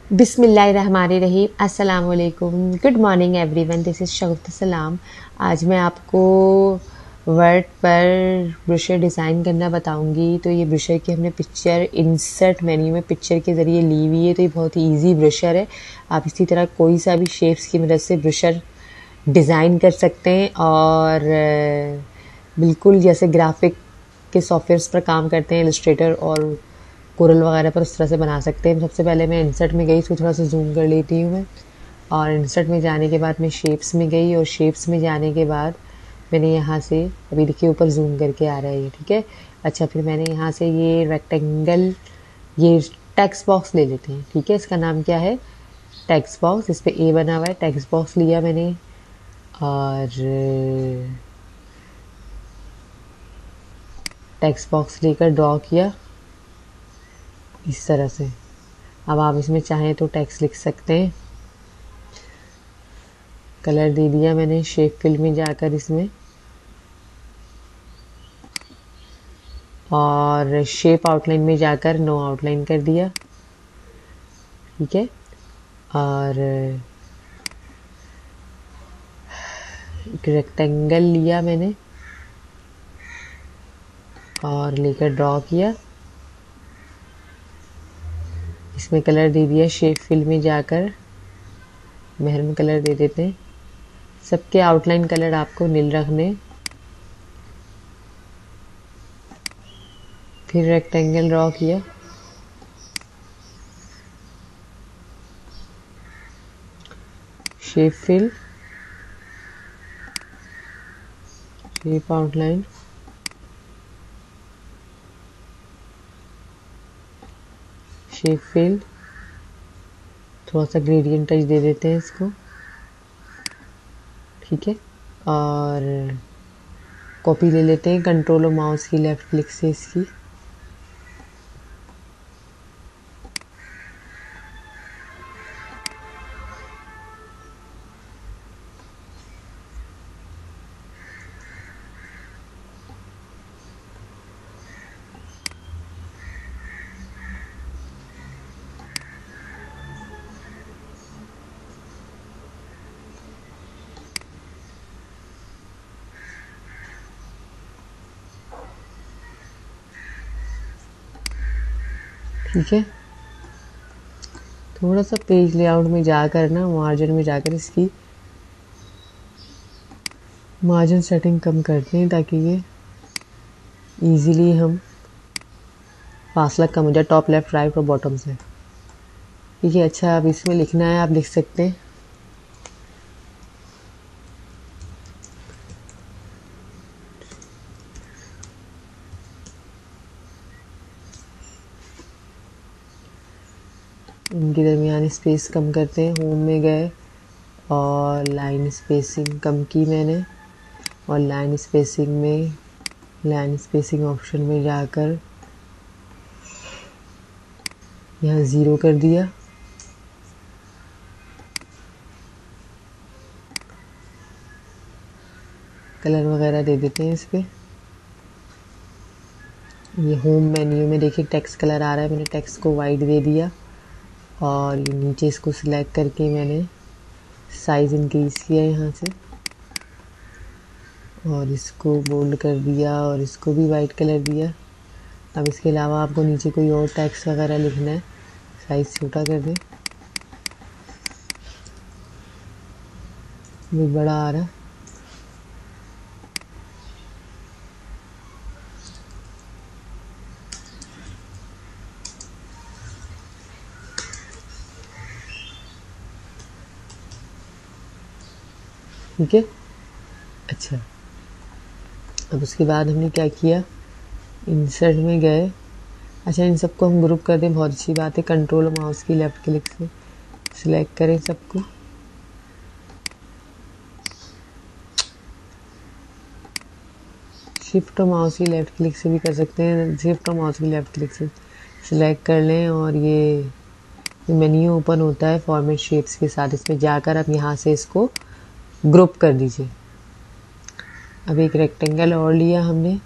बिस्मिल्लाहिर्रहमानिर्रहीम। अस्सलाम वालेकुम। Good morning everyone, this is Shagufta Salam. आज मैं आपको वर्ड पर ब्रोशर डिज़ाइन करना बताऊंगी। तो ये ब्रोशर की हमने पिक्चर इंसर्ट मेन्यू में पिक्चर के ज़रिए ली हुई है। तो ये बहुत ही ईजी ब्रोशर है। आप इसी तरह कोई सा भी शेप्स की मदद से ब्रोशर डिज़ाइन कर सकते हैं और बिल्कुल जैसे ग्राफिक के सॉफ्टवेयर्स पर काम करते हैं, इलस्ट्रेटर और कोरल वगैरह पर उस तरह से बना सकते हैं। सबसे पहले मैं इंसर्ट में गई, इसको थोड़ा सा जूम कर लेती हूँ मैं। और इंसर्ट में जाने के बाद मैं शेप्स में गई और शेप्स में जाने के बाद मैंने यहाँ से, अभी देखिए ऊपर जूम करके आ रहा है ये, ठीक है। अच्छा, फिर मैंने यहाँ से ये रेक्टेंगल, ये टेक्स्ट बॉक्स ले लेते हैं, ठीक है। इसका नाम क्या है? Text box. इस पर ए बना हुआ है। टेक्स्ट बॉक्स लिया मैंने और टेक्स्ट बॉक्स लेकर ड्रॉ किया इस तरह से। अब आप इसमें चाहें तो टेक्स्ट लिख सकते हैं। कलर दे दिया मैंने शेप फिल में जाकर इसमें, और शेप आउटलाइन में जाकर नो आउटलाइन कर दिया, ठीक है। और एक रेक्टेंगल लिया मैंने और लेकर ड्रॉ किया। इसमें कलर दे दिया शेप फिल में जाकर, मेहरून कलर दे देते हैं। सबके आउटलाइन कलर आपको नील रखने। फिर रेक्टेंगल ड्रॉ किया, shape fill, shape outline, shape fill, थोड़ा सा ग्रेडियंट टच दे देते हैं इसको, ठीक है। और कॉपी ले लेते हैं कंट्रोल और माउस की लेफ्ट क्लिक से इसकी। ठीक है। थोड़ा सा पेज लेआउट में जाकर ना, मार्जिन में जाकर इसकी मार्जिन सेटिंग कम करते हैं ताकि ये इजीली हम फासला कम हो जाए टॉप लेफ्ट राइट और बॉटम से, ठीक है। अच्छा, अब इसमें लिखना है, आप लिख सकते हैं। इनके दरमियान स्पेस कम करते हैं। होम में गए और लाइन स्पेसिंग कम की मैंने, और लाइन स्पेसिंग में, लाइन स्पेसिंग ऑप्शन में जाकर यहाँ 0 कर दिया। कलर वगैरह दे देते हैं इस पर। ये होम मेन्यू में देखिए टेक्स्ट कलर आ रहा है, मैंने टेक्स्ट को वाइट दे दिया। और ये नीचे इसको सिलेक्ट करके मैंने साइज़ इंक्रीज़ किया यहाँ से, और इसको बोल्ड कर दिया और इसको भी वाइट कलर दिया। अब इसके अलावा आपको नीचे कोई और टेक्स्ट वगैरह लिखना है, साइज़ छोटा कर दें, ये बड़ा आ रहा है। ठीक है। अच्छा, अब उसके बाद हमने क्या किया, इंसर्ट में गए। अच्छा, इन सबको हम ग्रुप कर दें, बहुत अच्छी बात है। कंट्रोल माउस की लेफ़्ट क्लिक से सिलेक्ट करें सबको। शिफ्ट और माउस की लेफ़्ट क्लिक से भी कर सकते हैं। शिफ्ट और माउस की लेफ़्ट क्लिक से सिलेक्ट कर लें और ये मेन्यू ओपन होता है फॉर्मेट शेप्स के साथ। इसमें जाकर आप यहाँ से इसको ग्रुप कर दीजिए। अब एक रेक्टेंगल और लिया हमने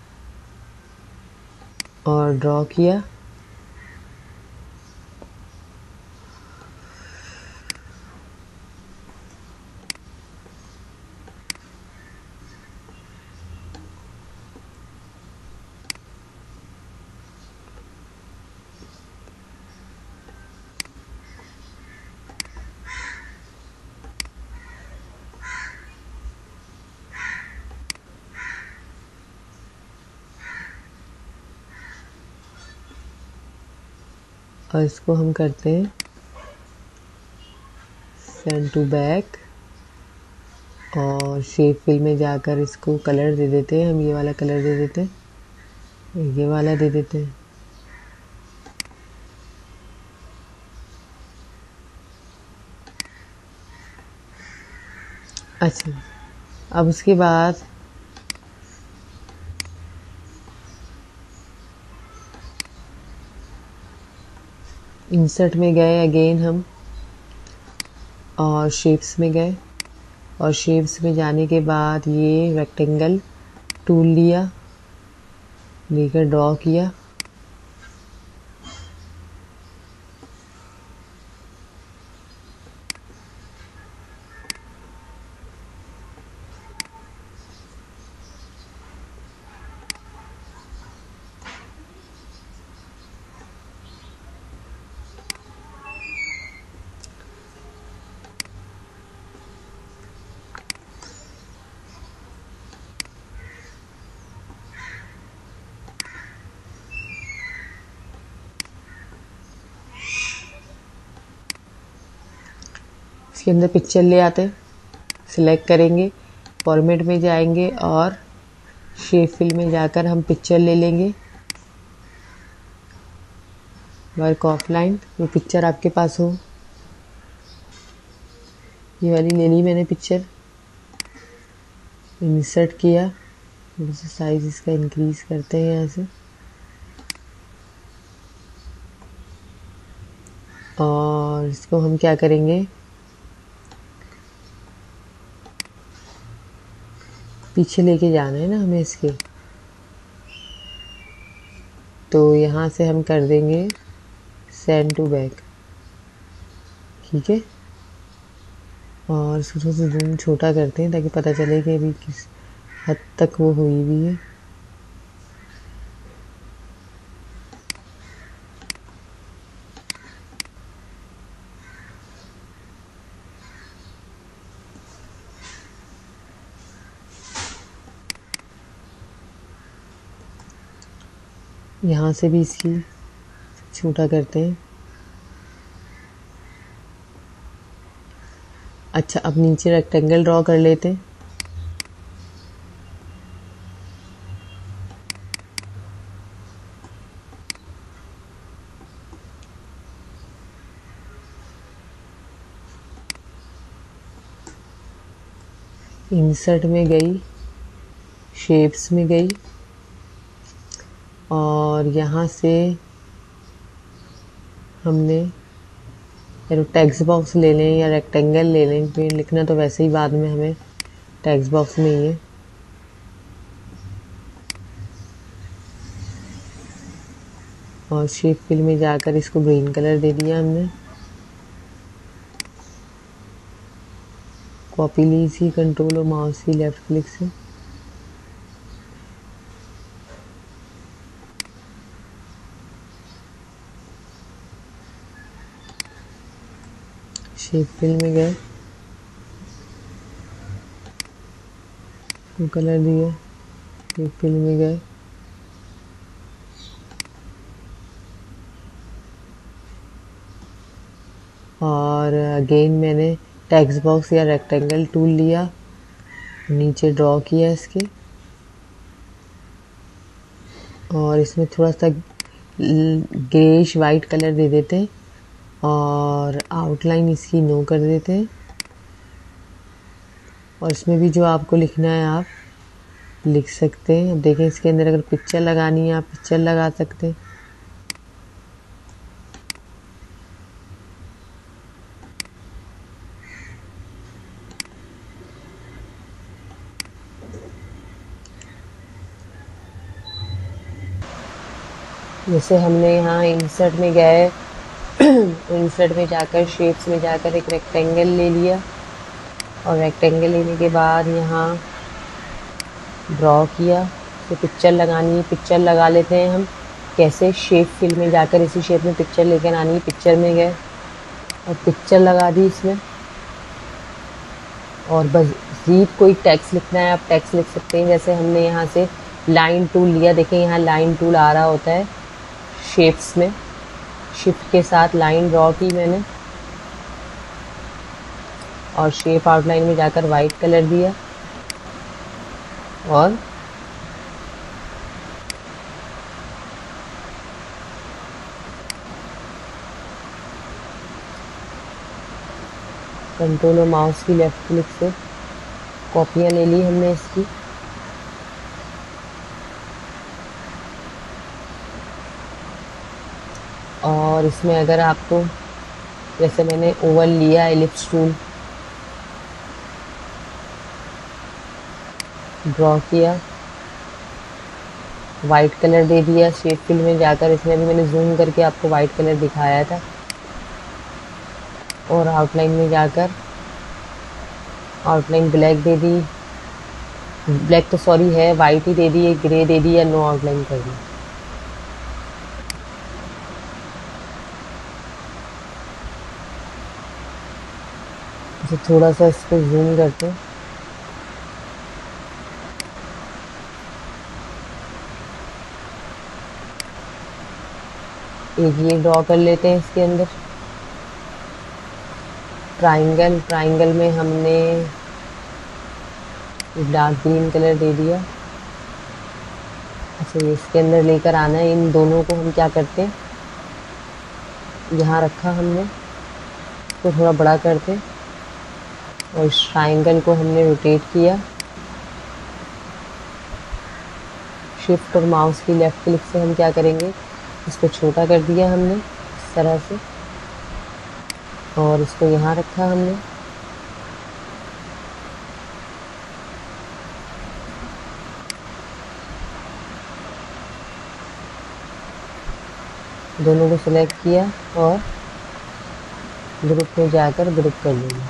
और ड्रॉ किया। और इसको हम करते हैं सेंड टू बैक, और शेप फिल में जाकर इसको कलर दे देते हैं। हम ये वाला कलर दे देते हैं, ये वाला दे देते हैं। अच्छा, अब उसके बाद इंसर्ट में गए अगेन हम, और शेप्स में गए, और शेप्स में जाने के बाद ये रेक्टेंगल टूल लिया, लेकर ड्रॉ किया। इसके अंदर पिक्चर ले आते हैं, सिलेक्ट करेंगे, फॉर्मेट में जाएंगे और शेप फिल में जाकर हम पिक्चर ले लेंगे। वर्क ऑफलाइन, वो पिक्चर आपके पास हो, ये वाली ले ली मैंने पिक्चर, इंसर्ट किया, थोड़ा सा साइज इसका इंक्रीज करते हैं यहाँ से, और इसको हम क्या करेंगे, पीछे लेके जाना है ना हमें इसके, तो यहाँ से हम कर देंगे सेंड टू बैक, ठीक है। और इसको थोड़ा सा जूम छोटा करते हैं ताकि पता चले कि अभी किस हद तक वो हुई भी है। यहाँ से भी इसकी छोटा करते हैं। अच्छा, अब नीचे रेक्टेंगल ड्रॉ कर लेते हैं। इंसर्ट में गई, शेप्स में गई, और यहाँ से हमने टेक्स्ट बॉक्स ले लें या रेक्टेंगल ले लें, फिर लिखना तो वैसे ही बाद में हमें टेक्स्ट बॉक्स में ही है। और शेप फिल में जाकर इसको ग्रीन कलर दे दिया हमने, कॉपी ली इसी कंट्रोल और माउस की लेफ्ट क्लिक से, शेप फिल में गए, कलर दिया, शेप फिल में गए, और अगेन मैंने टेक्स्ट बॉक्स या रेक्टेंगल टूल लिया, नीचे ड्रॉ किया इसके, और इसमें थोड़ा सा ग्रेइश वाइट कलर दे देते हैं, और आउटलाइन इसकी नो कर देते हैं। और इसमें भी जो आपको लिखना है आप लिख सकते हैं। अब देखें, इसके अंदर अगर पिक्चर लगानी है आप पिक्चर लगा सकते हैं। जैसे हमने यहाँ इंसर्ट में गए, इंसर्ट में जाकर शेप्स में जाकर एक रेक्टेंगल ले लिया, और रेक्टेंगल लेने के बाद यहाँ ड्रॉ किया, तो पिक्चर लगानी है, पिक्चर लगा लेते हैं हम। कैसे, शेप फिल में जाकर इसी शेप में पिक्चर लेकर आनी है, पिक्चर में गए और पिक्चर लगा दी इसमें। और बस कोई टेक्स्ट लिखना है आप टेक्स्ट लिख सकते हैं। जैसे हमने यहाँ से लाइन टूल लिया, देखें यहाँ लाइन टूल आ रहा होता है शेप्स में, शिफ्ट के साथ लाइन ड्रॉ की मैंने और शेप आउटलाइन में जाकर वाइट कलर दिया और कंट्रोल और माउस की लेफ्ट क्लिक से कॉपियाँ ले ली हमने इसकी। और इसमें अगर आपको, जैसे मैंने ओवल लिया एलिप्स टूल, ड्रॉ किया, वाइट कलर दे दिया शेप फिल में जाकर। इसमें भी मैंने जूम करके आपको वाइट कलर दिखाया था। और आउटलाइन में जाकर आउटलाइन ब्लैक दे दी, ब्लैक तो सॉरी है, वाइट ही दे दी, एक ग्रे दे दी या नो आउटलाइन कर दी। तो थोड़ा सा इस पर जूम करते हैं। एक ये ड्रॉ कर लेते हैं इसके अंदर ट्राइंगल में हमने डार्क ग्रीन कलर दे दिया। अच्छा, ये इसके अंदर लेकर आना है। इन दोनों को हम क्या करते हैं, यहाँ रखा हमने, तो थोड़ा बड़ा करते और इस ट्राइंगल को हमने रोटेट किया। शिफ्ट और माउस की लेफ्ट क्लिक से हम क्या करेंगे, इसको छोटा कर दिया हमने इस तरह से और इसको यहाँ रखा हमने। दोनों को सिलेक्ट किया और ग्रुप में जाकर ग्रुप कर लेंगे।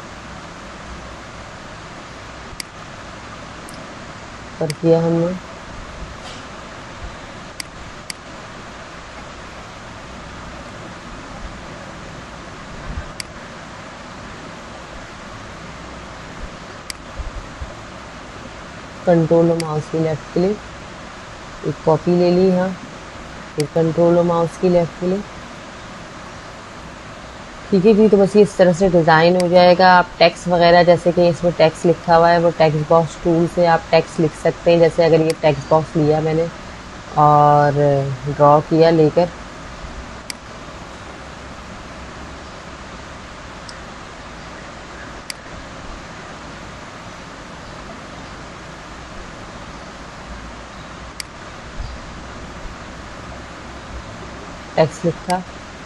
पर किया हमने। कंट्रोल और माउस की लेफ्ट क्लिक, एक कॉपी ले ली यहाँ, फिर कंट्रोल और माउस की लेफ्ट क्लिक। ठीक है जी, तो बस ये इस तरह से डिज़ाइन हो जाएगा। आप टेक्स्ट वगैरह, जैसे कि इसमें टेक्स्ट लिखा हुआ है, वो टेक्स्ट बॉक्स टूल से आप टेक्स्ट लिख सकते हैं। जैसे अगर ये टेक्स्ट बॉक्स लिया मैंने और ड्रॉ किया लेकर, टेक्स्ट लिखा,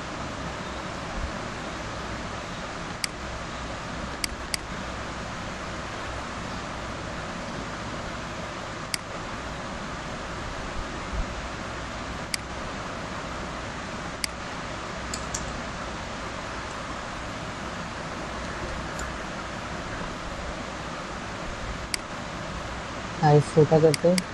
साइज छोटा करते हैं।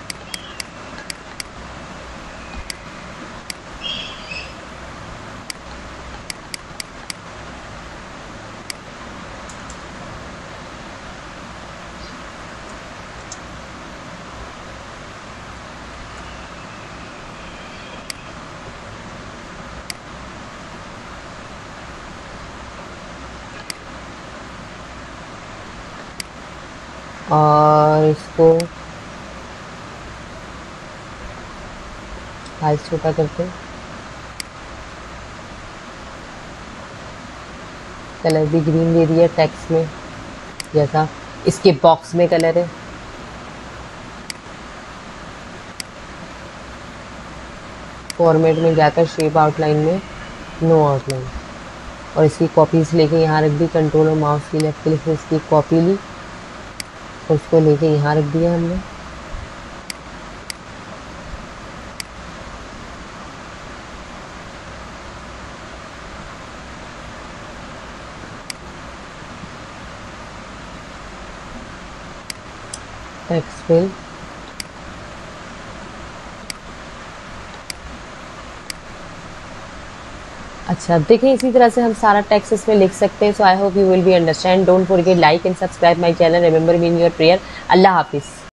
और इसको साइज छोटा करते हैं। कलर भी ग्रीन दे दिया टेक्स्ट में, जैसा इसके बॉक्स में कलर है। फॉर्मेट में जाकर शेप आउटलाइन में नो आउटलाइन, और इसकी कॉपीज लेके यहाँ रख दी। कंट्रोल और माउस की लेफ्ट क्लिक से इसकी कॉपी ली और उसको लेके यहाँ रख दिया हमने। टेक्स्ट फिल, अच्छा देखें, इसी तरह से हम सारा टेक्स्ट इसमें लिख सकते हैं। So I hope you will be understand. Don't forget like and subscribe my channel. Remember me in your prayer. अल्लाह हाफिज़।